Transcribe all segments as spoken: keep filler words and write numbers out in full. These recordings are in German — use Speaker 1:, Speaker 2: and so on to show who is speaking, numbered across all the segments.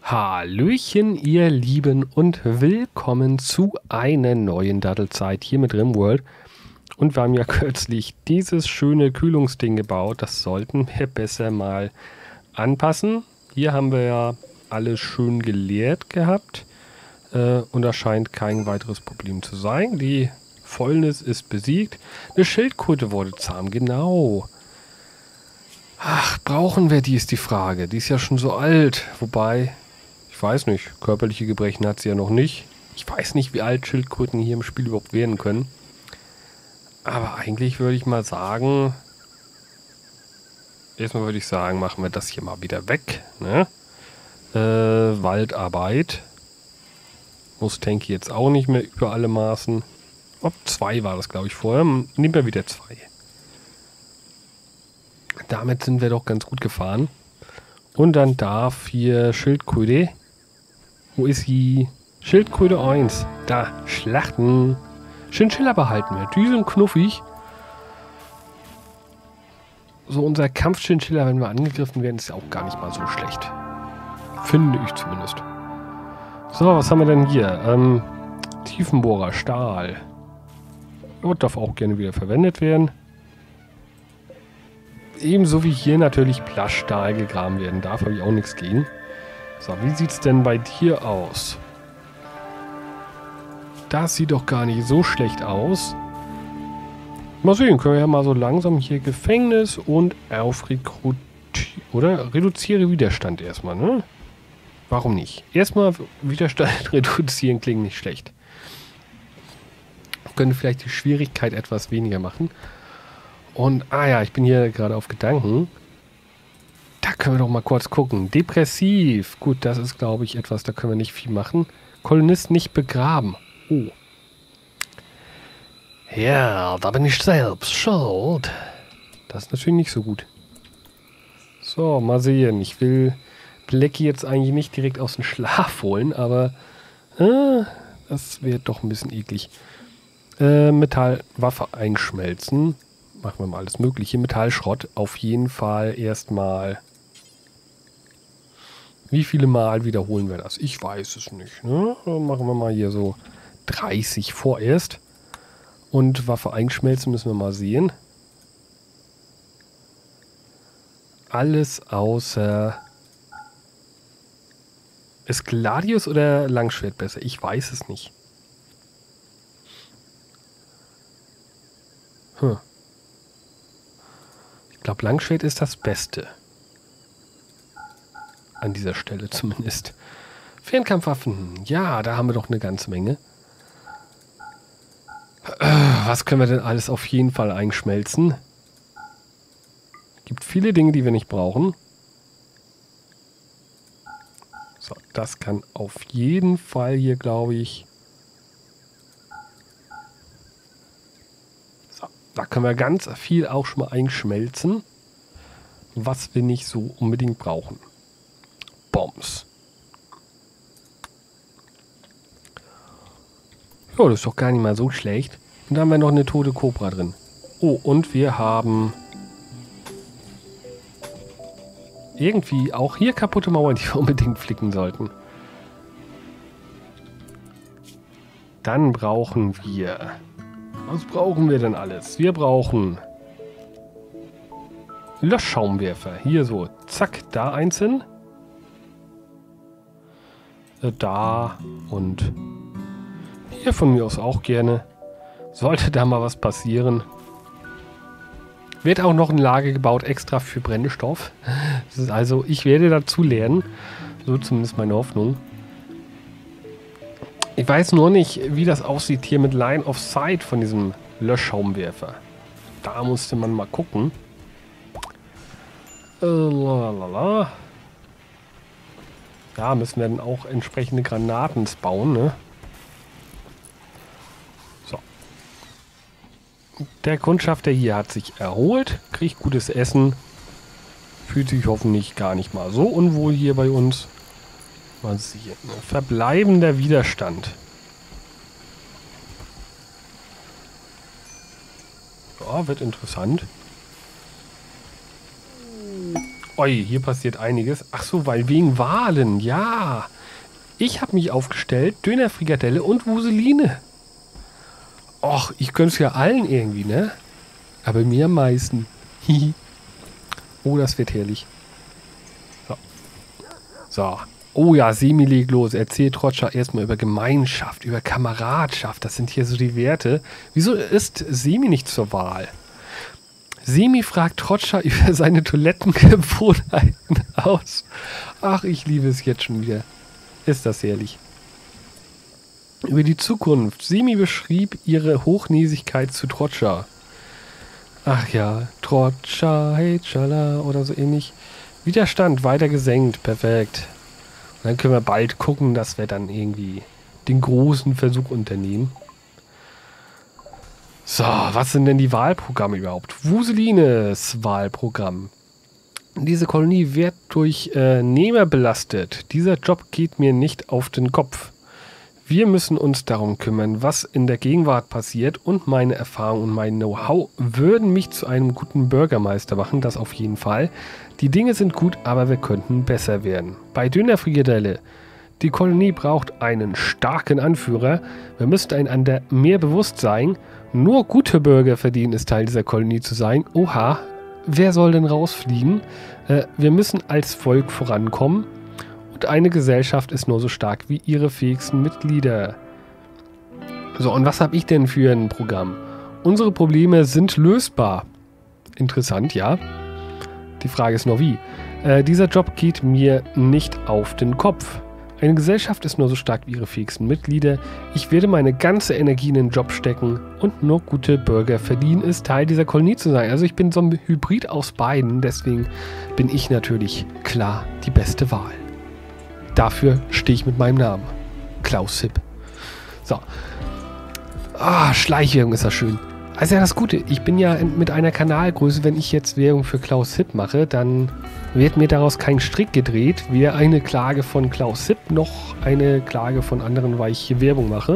Speaker 1: Hallöchen, ihr Lieben, und willkommen zu einer neuen Dattelzeit hier mit RimWorld. Und wir haben ja kürzlich dieses schöne Kühlungsding gebaut. Das sollten wir besser mal anpassen. Hier haben wir ja alles schön geleert gehabt. Äh, und das scheint kein weiteres Problem zu sein. Die Fäulnis ist besiegt. Eine Schildkröte wurde zahm, genau. Ach, brauchen wir die, ist die Frage. Die ist ja schon so alt. Wobei... Ich weiß nicht, körperliche Gebrechen hat sie ja noch nicht. Ich weiß nicht, wie alt Schildkröten hier im Spiel überhaupt werden können. Aber eigentlich würde ich mal sagen... Erstmal würde ich sagen, machen wir das hier mal wieder weg. Ne? Äh, Waldarbeit. Muss Tanky jetzt auch nicht mehr über alle Maßen. Ob zwei war das, glaube ich, vorher. Nehmen wir wieder zwei. Damit sind wir doch ganz gut gefahren. Und dann darf hier Schildkröte... Wo ist sie? Schildkröte eins. Da, schlachten. Chinchilla behalten wir. Die sind knuffig. So unser Kampf-Chinchilla, wenn wir angegriffen werden, ist ja auch gar nicht mal so schlecht. Finde ich zumindest. So, was haben wir denn hier? Ähm, Tiefenbohrer, Stahl. Oh, darf auch gerne wieder verwendet werden. Ebenso wie hier natürlich Plaststahl gegraben werden darf, habe ich auch nichts gegen. So, wie sieht es denn bei dir aus? Das sieht doch gar nicht so schlecht aus. Mal sehen, können wir ja mal so langsam hier Gefängnis und auf Rekrut... Oder? Reduziere Widerstand erstmal, ne? Warum nicht? Erstmal Widerstand reduzieren klingt nicht schlecht. Wir können vielleicht die Schwierigkeit etwas weniger machen. Und, ah ja, ich bin hier gerade auf Gedanken. Da können wir doch mal kurz gucken. Depressiv. Gut, das ist, glaube ich, etwas, da können wir nicht viel machen. Kolonist nicht begraben. Oh. Ja, da bin ich selbst schuld. Das ist natürlich nicht so gut. So, mal sehen. Ich will Blackie jetzt eigentlich nicht direkt aus dem Schlaf holen, aber äh, das wäre doch ein bisschen eklig. Äh, Metallwaffe einschmelzen. Machen wir mal alles Mögliche. Metallschrott auf jeden Fall erstmal. Wie viele Mal wiederholen wir das? Ich weiß es nicht. Ne? Dann machen wir mal hier so dreißig vorerst. Und Waffe einschmelzen müssen wir mal sehen. Alles außer... Ist Gladius oder Langschwert besser? Ich weiß es nicht. Hm. Ich glaube, Langschwert ist das Beste. An dieser Stelle zumindest. Fernkampfwaffen. Ja, da haben wir doch eine ganze Menge. Was können wir denn alles auf jeden Fall einschmelzen? Gibt viele Dinge, die wir nicht brauchen. So, das kann auf jeden Fall hier, glaube ich... So, da können wir ganz viel auch schon mal einschmelzen. Was wir nicht so unbedingt brauchen. Bombs. Ja, das ist doch gar nicht mal so schlecht. Und da haben wir noch eine tote Kobra drin. Oh, und wir haben irgendwie auch hier kaputte Mauern, die wir unbedingt flicken sollten. Dann brauchen wir... Was brauchen wir denn alles? Wir brauchen Löschschaumwerfer. Hier so, zack, da einzeln. Da und hier von mir aus auch gerne. Sollte da mal was passieren. Wird auch noch ein Lager gebaut, extra für Brennstoff. Das ist also, ich werde dazu lernen. So zumindest meine Hoffnung. Ich weiß nur nicht, wie das aussieht hier mit Line of Sight von diesem Löschschaumwerfer. Da musste man mal gucken. Äh, lalalala. Ja, müssen wir dann auch entsprechende Granaten bauen, ne? So. Der Kundschafter hier hat sich erholt, kriegt gutes Essen, fühlt sich hoffentlich gar nicht mal so unwohl hier bei uns. Mal sehen. Verbleibender Widerstand. Ja, wird interessant. Oi, hier passiert einiges. Ach so, weil wegen Wahlen, ja. Ich habe mich aufgestellt, Döner, Frikadelle und Wuseline. Och, ich gönn's ja allen irgendwie, ne? Aber mir am meisten. Hihi. Oh, das wird herrlich. So. So. Oh ja, Semi legt los. Erzählt Trotscher erstmal über Gemeinschaft, über Kameradschaft. Das sind hier so die Werte. Wieso ist Semi nicht zur Wahl? Semi fragt Trotscher über seine Toilettengewohnheiten aus. Ach, ich liebe es jetzt schon wieder. Ist das herrlich. Über die Zukunft. Semi beschrieb ihre Hochnäsigkeit zu Trotscher. Ach ja, Trotscher, hey, tschala oder so ähnlich. Widerstand weiter gesenkt. Perfekt. Und dann können wir bald gucken, dass wir dann irgendwie den großen Versuch unternehmen. So, was sind denn die Wahlprogramme überhaupt? Wuselines Wahlprogramm. Diese Kolonie wird durch äh, Nehmer belastet. Dieser Job geht mir nicht auf den Kopf. Wir müssen uns darum kümmern, was in der Gegenwart passiert, und meine Erfahrung und mein Know-how würden mich zu einem guten Bürgermeister machen, das auf jeden Fall. Die Dinge sind gut, aber wir könnten besser werden. Bei Döner, Frikadelle. Die Kolonie braucht einen starken Anführer. Wir müssen einander mehr bewusst sein. Nur gute Bürger verdienen es, Teil dieser Kolonie zu sein. Oha, wer soll denn rausfliegen? Äh, wir müssen als Volk vorankommen. Und eine Gesellschaft ist nur so stark wie ihre fähigsten Mitglieder. So, und was habe ich denn für ein Programm? Unsere Probleme sind lösbar. Interessant, ja. Die Frage ist nur wie. Äh, dieser Job geht mir nicht auf den Kopf. Eine Gesellschaft ist nur so stark wie ihre fähigsten Mitglieder. Ich werde meine ganze Energie in den Job stecken, und nur gute Bürger verdienen es, Teil dieser Kolonie zu sein. Also ich bin so ein Hybrid aus beiden, deswegen bin ich natürlich klar die beste Wahl. Dafür stehe ich mit meinem Namen. Klaus Hipp. So. Ah, Schleichwerbung ist das schön. Also ja, das Gute, ich bin ja mit einer Kanalgröße, wenn ich jetzt Werbung für Klaus Hipp mache, dann wird mir daraus kein Strick gedreht. Weder eine Klage von Klaus Hipp noch eine Klage von anderen, weil ich hier Werbung mache.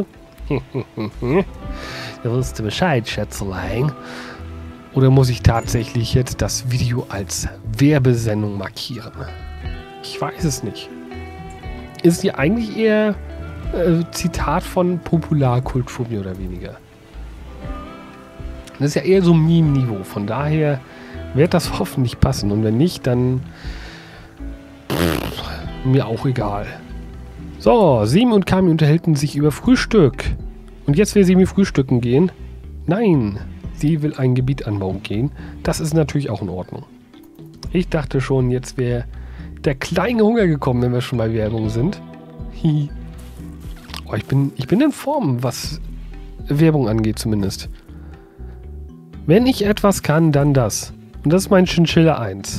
Speaker 1: Da wirst du Bescheid, Schätzelein. Oder muss ich tatsächlich jetzt das Video als Werbesendung markieren? Ich weiß es nicht. Ist ja eigentlich eher äh, Zitat von Popularkultur, mehr oder weniger. Das ist ja eher so Meme-Niveau. Von daher wird das hoffentlich passen. Und wenn nicht, dann pff, mir auch egal. So, Semi und Kami unterhalten sich über Frühstück. Und jetzt will Semi frühstücken gehen. Nein, sie will ein Gebiet anbauen gehen. Das ist natürlich auch in Ordnung. Ich dachte schon, jetzt wäre der kleine Hunger gekommen, wenn wir schon bei Werbung sind. Hi. Oh, ich bin, ich bin in Form, was Werbung angeht zumindest. Wenn ich etwas kann, dann das. Und das ist mein Chinchilla eins.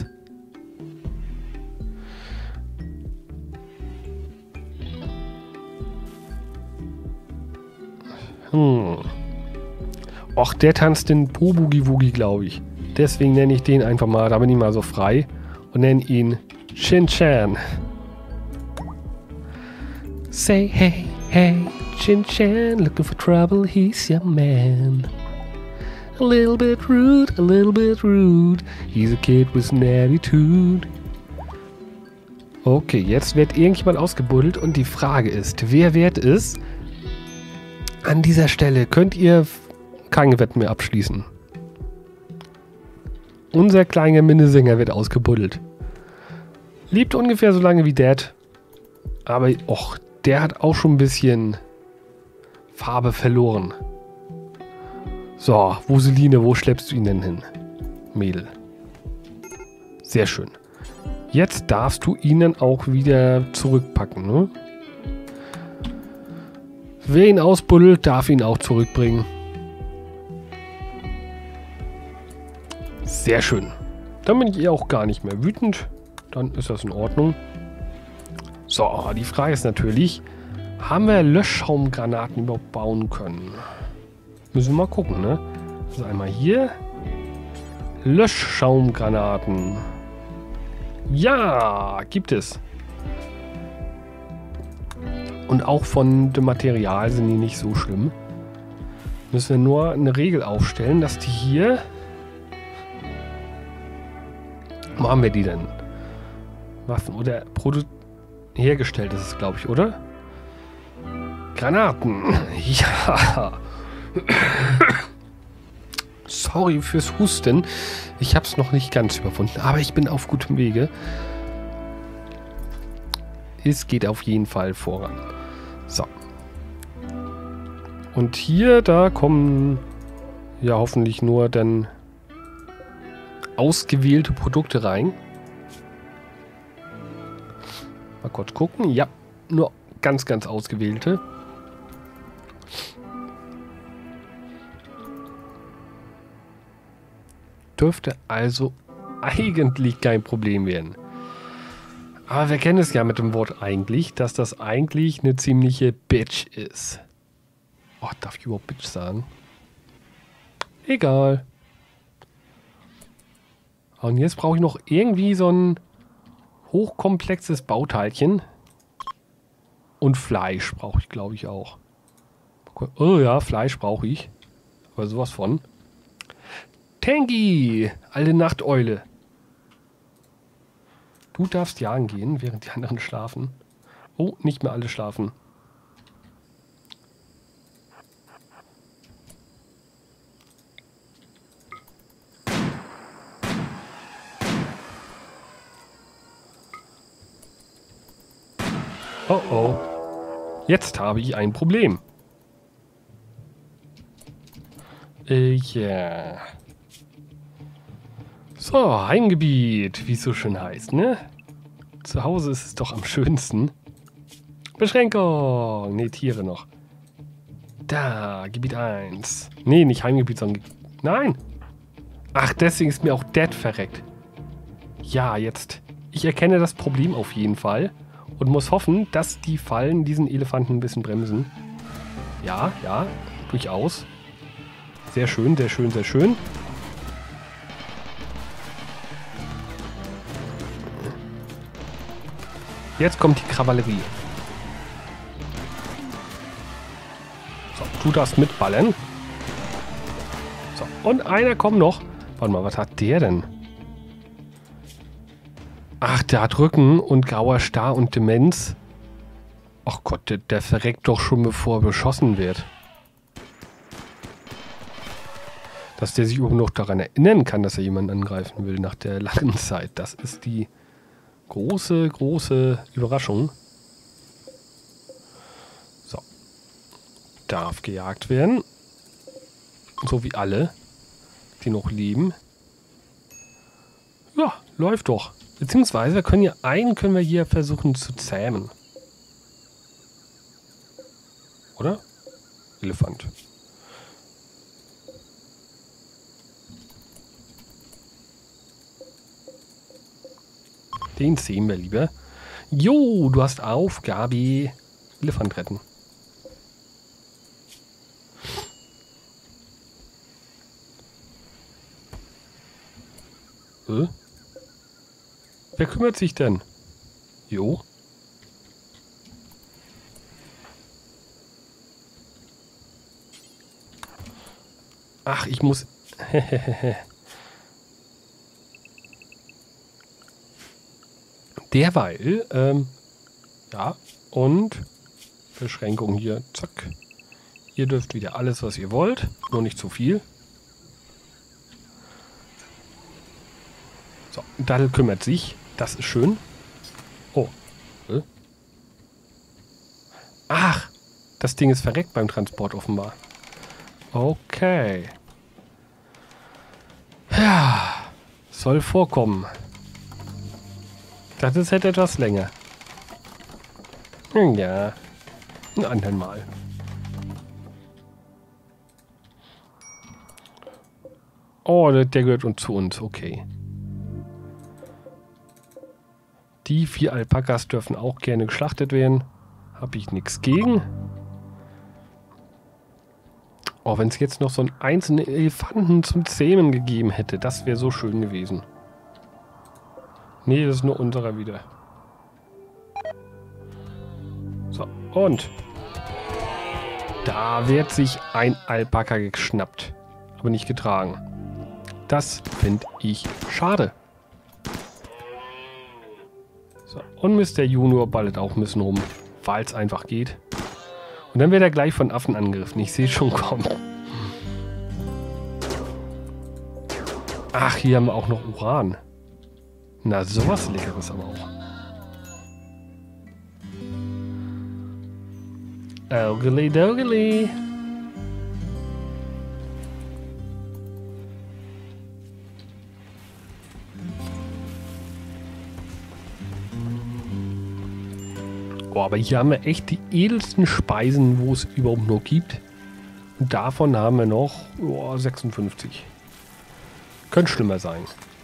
Speaker 1: Hm. Och, der tanzt den Po-Boogie-Woogie, glaube ich. Deswegen nenne ich den einfach mal, da bin ich mal so frei. Und nenne ihn Chin-Chan. Say hey, hey, Chin-Chan, looking for trouble, he's your man. A little bit rude, a little bit rude. He's a kid with an attitude. Okay, jetzt wird irgendjemand ausgebuddelt und die Frage ist, wer wird es? An dieser Stelle könnt ihr keine Wetten mehr abschließen. Unser kleiner Minnesänger wird ausgebuddelt. Lebt ungefähr so lange wie Dad. Aber, och, der hat auch schon ein bisschen Farbe verloren. So, Wuseline, wo schleppst du ihn denn hin? Mädel. Sehr schön. Jetzt darfst du ihn dann auch wieder zurückpacken, ne? Wer ihn ausbuddelt, darf ihn auch zurückbringen. Sehr schön. Dann bin ich auch gar nicht mehr wütend. Dann ist das in Ordnung. So, die Frage ist natürlich, haben wir Löschschaumgranaten überhaupt bauen können? Müssen wir mal gucken, ne? Also einmal hier. Löschschaumgranaten. Ja, gibt es. Und auch von dem Material sind die nicht so schlimm. Müssen wir nur eine Regel aufstellen, dass die hier... Wo haben wir die denn? Waffen oder Produ hergestellt ist es, glaube ich, oder? Granaten. Ja. Sorry fürs Husten. Ich habe es noch nicht ganz überwunden, aber ich bin auf gutem Wege. Es geht auf jeden Fall voran. So. Und hier, da kommen ja hoffentlich nur dann ausgewählte Produkte rein. Mal kurz gucken. Ja, nur ganz, ganz ausgewählte. Dürfte also eigentlich kein Problem werden. Aber wir kennen es ja mit dem Wort eigentlich, dass das eigentlich eine ziemliche Bitch ist. Oh, darf ich überhaupt Bitch sagen? Egal. Und jetzt brauche ich noch irgendwie so ein hochkomplexes Bauteilchen. Und Fleisch brauche ich, glaube ich, auch. Oh ja, Fleisch brauche ich. Aber sowas von. Tangy, alte Nachteule. Du darfst jagen gehen, während die anderen schlafen. Oh, nicht mehr alle schlafen. Oh oh. Jetzt habe ich ein Problem. Äh, ja. So, Heimgebiet, wie es so schön heißt, ne? Zu Hause ist es doch am schönsten. Beschränkung. Ne, Tiere noch. Da, Gebiet eins. Ne, nicht Heimgebiet, sondern... Nein! Ach, deswegen ist mir auch Dead verreckt. Ja, jetzt. Ich erkenne das Problem auf jeden Fall. Und muss hoffen, dass die Fallen diesen Elefanten ein bisschen bremsen. Ja, ja, durchaus. Sehr schön, sehr schön, sehr schön. Jetzt kommt die Kavallerie. So, du darfst mitballern. So, und einer kommt noch. Warte mal, was hat der denn? Ach, der hat Rücken und grauer Star und Demenz. Ach Gott, der, der verreckt doch schon, bevor er beschossen wird. Dass der sich überhaupt noch daran erinnern kann, dass er jemanden angreifen will nach der langen Zeit. Das ist die große, große Überraschung. So. Darf gejagt werden. So wie alle, die noch leben. Ja, läuft doch. Beziehungsweise, wir können ja einen können wir hier versuchen zu zähmen. Oder? Elefant. Den sehen wir lieber. Jo, du hast Aufgabe. Elefant retten. Äh? Wer kümmert sich denn? Jo. Ach, ich muss... Derweil, ähm, ja, und Beschränkung hier, zack. Ihr dürft wieder alles, was ihr wollt, nur nicht zu viel. So, Daddel kümmert sich, das ist schön. Oh, äh. Ach, das Ding ist verreckt beim Transport offenbar. Okay. Ja, soll vorkommen. Das ist halt etwas länger. Ja, ein anderen Mal. Oh, der, der gehört uns zu uns, okay. Die vier Alpakas dürfen auch gerne geschlachtet werden. Habe ich nichts gegen. Oh, wenn es jetzt noch so einen einzelnen Elefanten zum Zähmen gegeben hätte, das wäre so schön gewesen. Nee, das ist nur unserer wieder. So, und da wird sich ein Alpaka geschnappt, aber nicht getragen. Das finde ich schade. So, und Mister Junior ballet auch ein bisschen rum, weil es einfach geht. Und dann wird er gleich von Affen angegriffen. Ich sehe schon kommen. Ach, hier haben wir auch noch Uran. Na, sowas Leckeres aber auch. Ogeli dogeli. Oh, aber hier haben wir echt die edelsten Speisen, wo es überhaupt nur gibt. Und davon haben wir noch oh, sechsundfünfzig. Könnte schlimmer sein.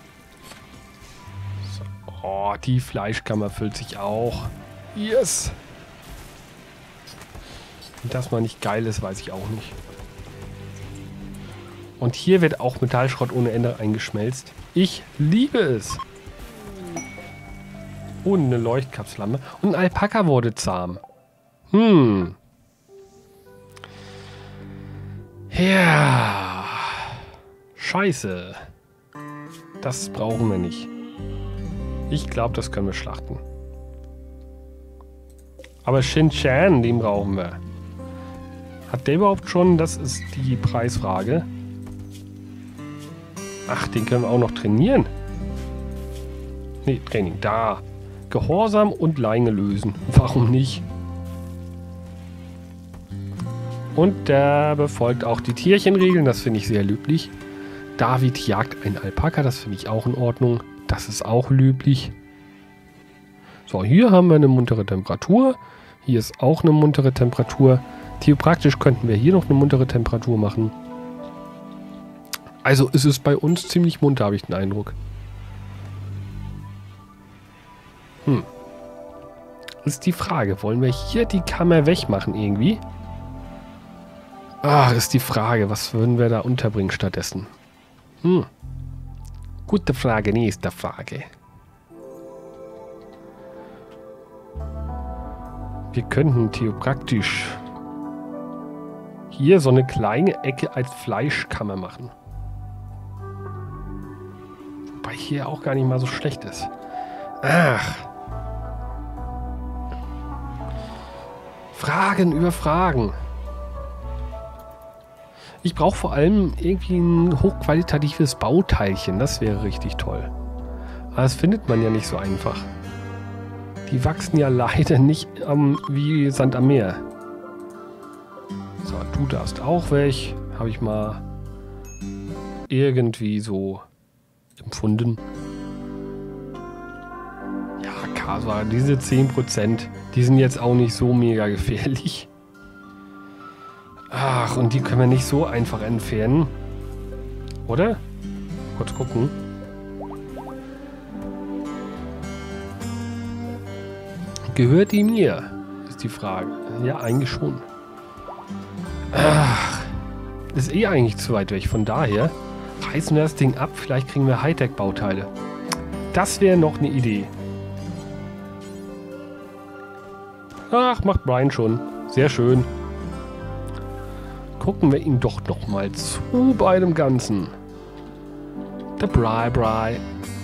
Speaker 1: So. Oh, die Fleischkammer füllt sich auch. Yes! Und das mal nicht geil ist, weiß ich auch nicht. Und hier wird auch Metallschrott ohne Ende eingeschmelzt. Ich liebe es. Und eine Leuchtkapslampe. Und ein Alpaka wurde zahm. Hm. Ja. Scheiße. Das brauchen wir nicht. Ich glaube, das können wir schlachten. Aber Shin-Chan, den brauchen wir. Hat der überhaupt schon? Das ist die Preisfrage. Ach, den können wir auch noch trainieren. Nee, Training. Da. Gehorsam und Leine lösen. Warum nicht? Und der befolgt auch die Tierchenregeln. Das finde ich sehr löblich. David jagt einen Alpaka. Das finde ich auch in Ordnung. Das ist auch löblich. So, hier haben wir eine muntere Temperatur. Hier ist auch eine muntere Temperatur. Theopraktisch könnten wir hier noch eine muntere Temperatur machen. Also ist es bei uns ziemlich munter, habe ich den Eindruck. Hm. Ist die Frage, wollen wir hier die Kammer wegmachen irgendwie? Ach, ist die Frage, was würden wir da unterbringen stattdessen? Hm. Gute Frage, nächste Frage. Wir könnten theopraktisch hier so eine kleine Ecke als Fleischkammer machen. Wobei hier auch gar nicht mal so schlecht ist. Ach. Fragen über Fragen. Ich brauche vor allem irgendwie ein hochqualitatives Bauteilchen. Das wäre richtig toll. Aber das findet man ja nicht so einfach. Die wachsen ja leider nicht ähm, wie Sand am Meer. So, du darfst auch weg. Habe ich mal irgendwie so empfunden. Ja, Kasa, diese zehn Prozent, die sind jetzt auch nicht so mega gefährlich. Ach, und die können wir nicht so einfach entfernen. Oder? Kurz gucken. Gehört die mir? Ist die Frage. Ja, eigentlich schon. Ach, ist eh eigentlich zu weit weg. Von daher reißen wir das Ding ab. Vielleicht kriegen wir Hightech-Bauteile. Das wäre noch eine Idee. Ach, macht Brian schon. Sehr schön. Gucken wir ihm doch noch mal zu bei dem Ganzen. Der Bri Bri.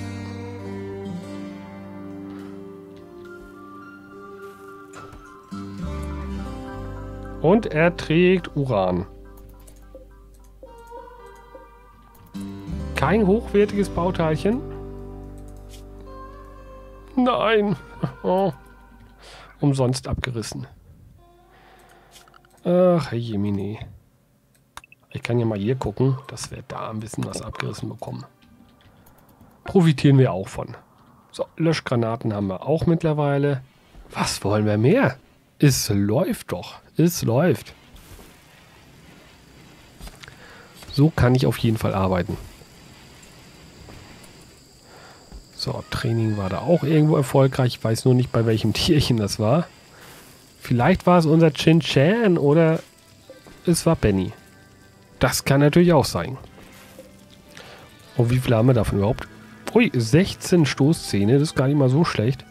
Speaker 1: Und er trägt Uran. Kein hochwertiges Bauteilchen? Nein. Oh. Umsonst abgerissen. Ach, Jemine. Ich kann ja mal hier gucken, dass wir da ein bisschen was abgerissen bekommen. Profitieren wir auch von. So, Löschgranaten haben wir auch mittlerweile. Was wollen wir mehr? Es läuft doch. Es läuft. So kann ich auf jeden Fall arbeiten. So, Training war da auch irgendwo erfolgreich. Ich weiß nur nicht, bei welchem Tierchen das war. Vielleicht war es unser Shin-Chan oder es war Benny. Das kann natürlich auch sein. Und wie viele haben wir davon überhaupt? Ui, sechzehn Stoßzähne. Das ist gar nicht mal so schlecht.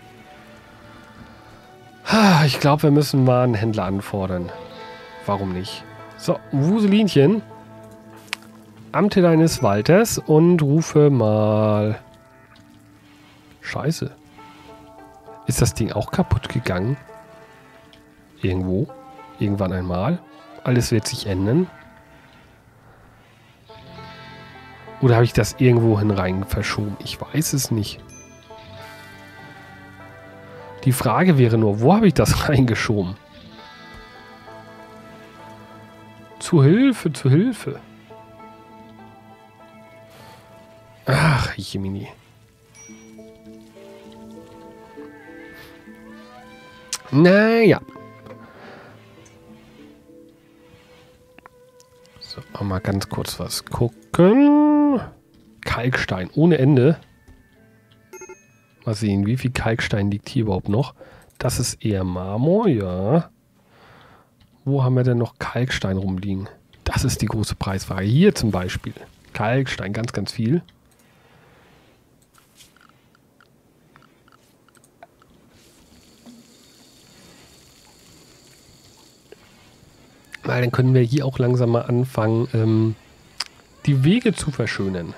Speaker 1: Ich glaube, wir müssen mal einen Händler anfordern. Warum nicht? So, Wuselinchen. Amte deines Walters und rufe mal... Scheiße. Ist das Ding auch kaputt gegangen? Irgendwo? Irgendwann einmal? Alles wird sich ändern? Oder habe ich das irgendwo hin rein verschoben? Ich weiß es nicht. Die Frage wäre nur, wo habe ich das reingeschoben? Zu Hilfe, zu Hilfe. Ach, Jemini. Naja. So, mal ganz kurz was gucken. Kalkstein ohne Ende. Mal sehen, wie viel Kalkstein liegt hier überhaupt noch. Das ist eher Marmor, ja. Wo haben wir denn noch Kalkstein rumliegen? Das ist die große Preisfrage. Hier zum Beispiel. Kalkstein, ganz, ganz viel. Weil dann können wir hier auch langsam mal anfangen, ähm, die Wege zu verschönern.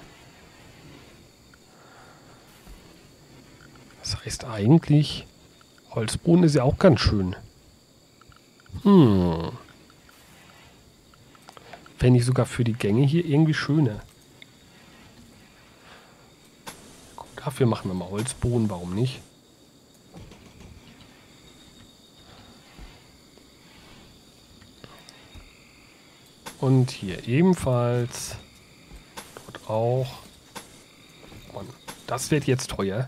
Speaker 1: Das heißt eigentlich, Holzboden ist ja auch ganz schön. Hm. Fände ich sogar für die Gänge hier irgendwie schöner. Gut, dafür machen wir mal Holzboden, warum nicht? Und hier ebenfalls. Dort auch. Und das wird jetzt teuer.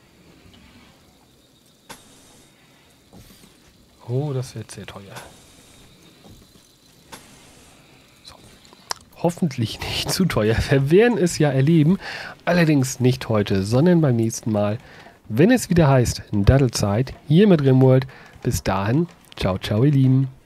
Speaker 1: Oh, das wird sehr teuer. So. Hoffentlich nicht zu teuer. Wir werden es ja erleben. Allerdings nicht heute, sondern beim nächsten Mal. Wenn es wieder heißt, Dattelzeit, hier mit RimWorld. Bis dahin, ciao, ciao, ihr Lieben.